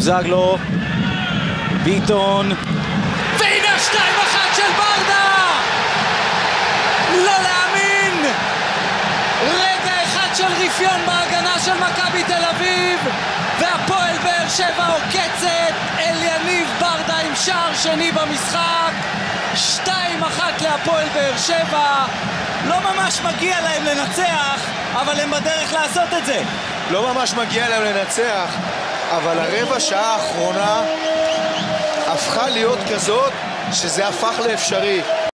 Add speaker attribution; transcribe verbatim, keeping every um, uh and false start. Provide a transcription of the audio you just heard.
Speaker 1: בוזגלו, ביטון,
Speaker 2: והנה שתיים אחת של ברדה! לא להאמין! רגע אחד של רפיון בהגנה של מכבי תל אביב, והפועל באר שבע עוקצת אל יניב ברדה עם שער שני במשחק. שתיים אחת להפועל באר שבע. לא ממש מגיע להם לנצח, אבל הם בדרך לעשות את זה.
Speaker 3: לא ממש מגיע להם לנצח, אבל הרבע שעה האחרונה הפכה להיות כזאת שזה הפך לאפשרי.